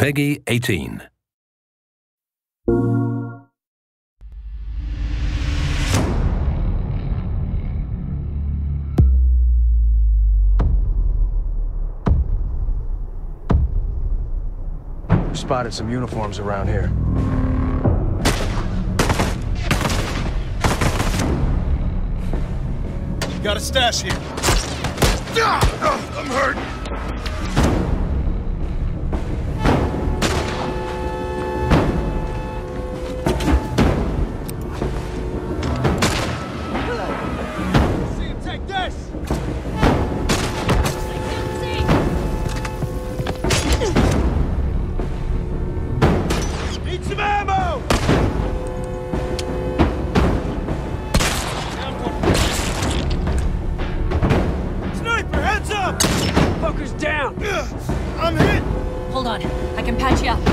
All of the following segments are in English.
Peggy 18. We spotted some uniforms around here. Got a stash here. I'm hurt. See, take this. Need some ammo. Heads up! Poker's down! I'm hit! Hold on, I can patch you up.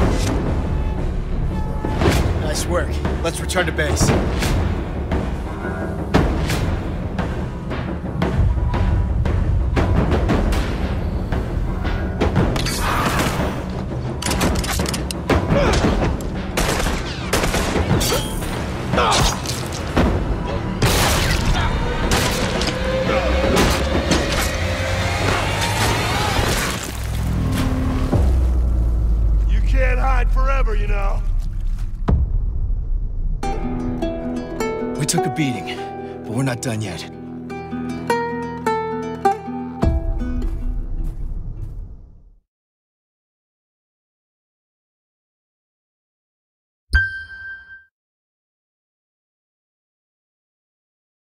Nice work. Let's return to base. Can't hide forever, you know. We took a beating, but we're not done yet.